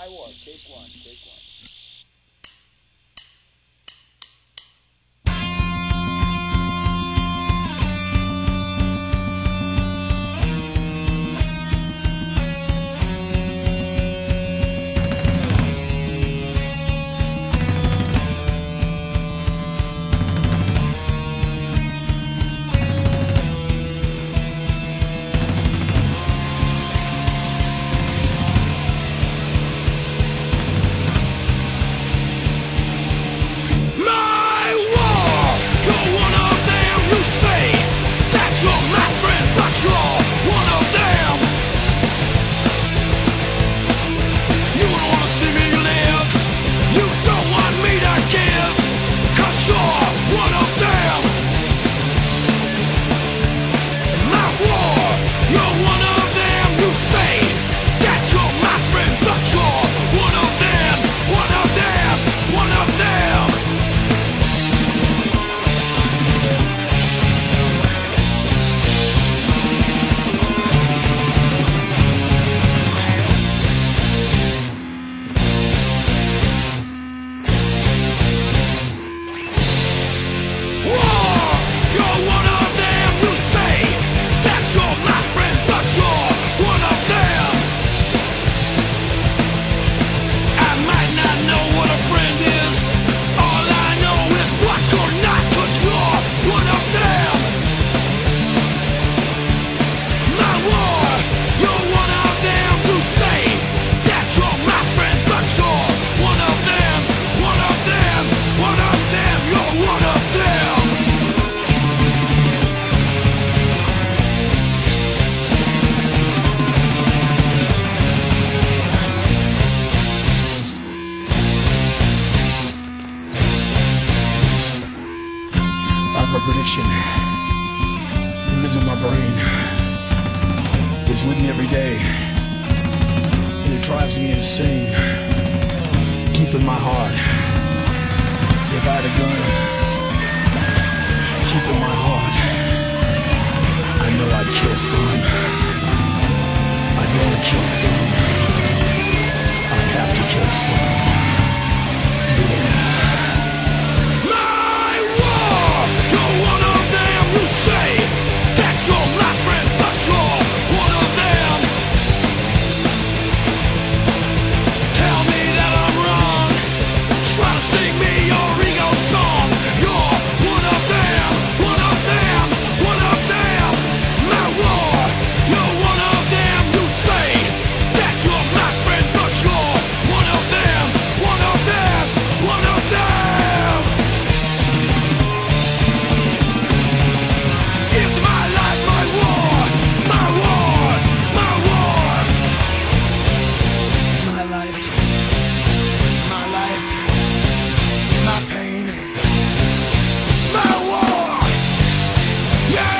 My War, take one, take one. My prediction, it lives in my brain. It's with me every day, and it drives me insane. Deep in my heart, if I had a gun, deep in my heart, I know I'd kill some. I'd want to kill some. I'd have to kill some. Yeah. Yeah!